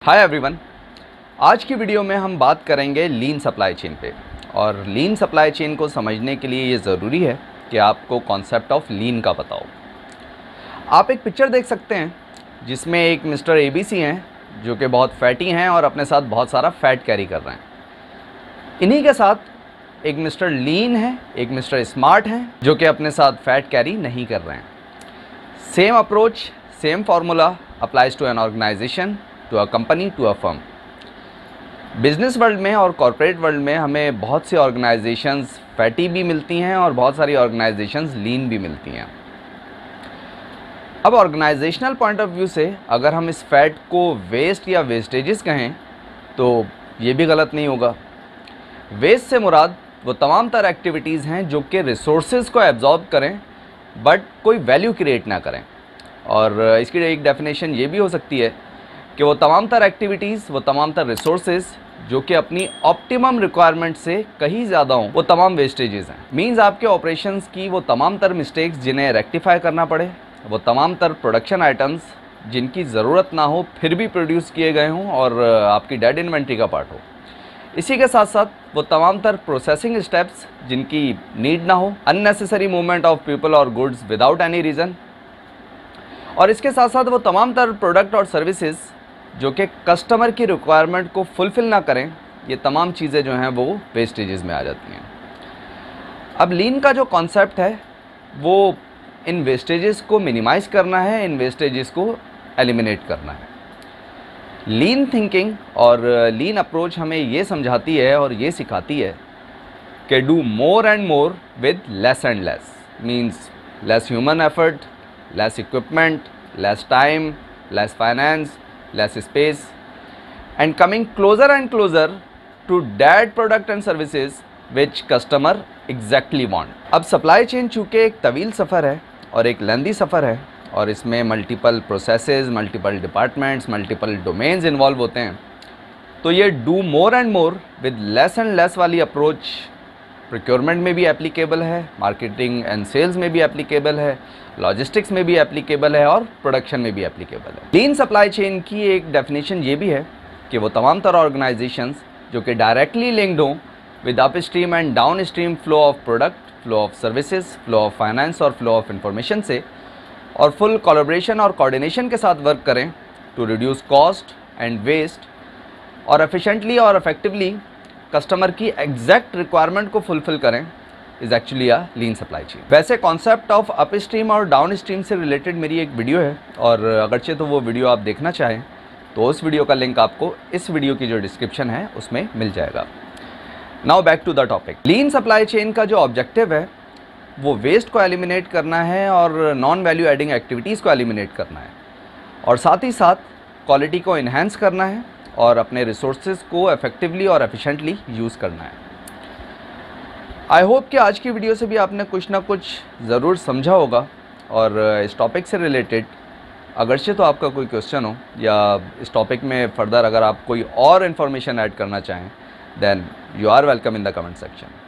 Hi everyone, आज की video में हम बात करेंगे लीन सप्लाई चेन पे। और लीन सप्लाई चेन को समझने के लिए ये ज़रूरी है कि आपको कॉन्सेप्ट ऑफ लीन का पता हो। आप एक पिक्चर देख सकते हैं जिसमें एक मिस्टर एबीसी हैं जो कि बहुत फैटी हैं और अपने साथ बहुत सारा फैट कैरी कर रहे हैं। इन्हीं के साथ एक मिस्टर लीन है, एक मिस्टर स्मार्ट हैं जो कि अपने साथ फैट कैरी नहीं कर रहे हैं। Same approach, same formula applies to an organization, to a company, to a firm. Business world में और कॉर्पोरेट वर्ल्ड में हमें बहुत सी ऑर्गेनाइजेशंस फैटी भी मिलती हैं और बहुत सारी ऑर्गेनाइजेशंस लीन भी मिलती हैं। अब ऑर्गेनाइजेशनल पॉइंट ऑफ व्यू से अगर हम इस फैट को वेस्ट या वेस्टेजेस कहें तो ये भी गलत नहीं होगा। वेस्ट से मुराद वो तमाम तरह एक्टिविटीज़ हैं जो कि रिसोर्सेज को एब्जॉर्ब करें बट कोई वैल्यू क्रिएट ना करें। और इसकी एक डेफिनेशन ये भी हो सकती है कि वो तमाम तरह एक्टिविटीज़, वो तमाम तरह रिसोर्सेज जो कि अपनी ऑप्टिमम रिक्वायरमेंट से कहीं ज़्यादा हों, वो तमाम वेस्टेजेस हैं। मींस आपके ऑपरेशंस की वो तमाम तरह मिस्टेक्स जिन्हें रेक्टिफाई करना पड़े, वो तमाम तरह प्रोडक्शन आइटम्स जिनकी ज़रूरत ना हो फिर भी प्रोड्यूस किए गए हों और आपकी डेड इन्वेंट्री का पार्ट हो। इसी के साथ साथ वो तमाम तरह प्रोसेसिंग स्टेप्स जिनकी नीड ना हो, अननेसेसरी मूवमेंट ऑफ पीपल और गुड्स विदाउट एनी रीज़न। और इसके साथ साथ वो तमाम तरह प्रोडक्ट और सर्विसेज जो कि कस्टमर की रिक्वायरमेंट को फुलफ़िल ना करें, ये तमाम चीज़ें जो हैं वो वेस्टेजेस में आ जाती हैं। अब लीन का जो कॉन्सेप्ट है वो इन वेस्टेजेस को मिनिमाइज़ करना है, इन वेस्टेजेस को एलिमिनेट करना है। लीन थिंकिंग और लीन अप्रोच हमें ये समझाती है और ये सिखाती है कि do more and more with less and less. Means less human effort, less equipment, less time, less finance, less space, and coming closer and closer to that product and services which customer exactly want। अब supply chain चूँकि एक तवील सफ़र है और एक लेंदी सफ़र है और इसमें multiple processes, multiple departments, multiple domains involve होते हैं, तो ये do more and more with less and less वाली अप्रोच प्रोक्योरमेंट में भी एप्लीकेबल है, मार्केटिंग एंड सेल्स में भी एप्लीकेबल है, लॉजिस्टिक्स में भी एप्लीकेबल है और प्रोडक्शन में भी एप्लीकेबल है। लीन सप्लाई चेन की एक डेफिनेशन ये भी है कि वो तमाम तरह ऑर्गेनाइजेशंस जो कि डायरेक्टली लिंक्ड हों with upstream and downstream flow of product, flow of services, flow of finance और फ्लो ऑफ इंफॉर्मेशन से, और फुल कोलैबोरेशन और कोऑर्डिनेशन के साथ वर्क करें to reduce cost and waste और एफिशिएंटली और इफेक्टिवली कस्टमर की एग्जैक्ट रिक्वायरमेंट को फुलफिल करें, is actually a lean supply chain. वैसे कॉन्सेप्ट ऑफ अप स्ट्रीम और डाउन स्ट्रीम से रिलेटेड मेरी एक वीडियो है और अगरचे तो वो वीडियो आप देखना चाहें तो उस वीडियो का लिंक आपको इस वीडियो की जो डिस्क्रिप्शन है उसमें मिल जाएगा। Now back to the topic. Lean supply chain का जो ऑब्जेक्टिव है वो वेस्ट को एलिमिनेट करना है और नॉन वैल्यू एडिंग एक्टिविटीज़ को एलिमिनेट करना है और साथ ही साथ क्वालिटी को इन्हेंस करना है और अपने रिसोर्सेज को इफेक्टिवली और एफिशिएंटली यूज़ करना है। आई होप कि आज की वीडियो से भी आपने कुछ ना कुछ ज़रूर समझा होगा और इस टॉपिक से रिलेटेड अगरचे तो आपका कोई क्वेश्चन हो या इस टॉपिक में फर्दर अगर आप कोई और इन्फॉर्मेशन ऐड करना चाहें then you are welcome in the comment section.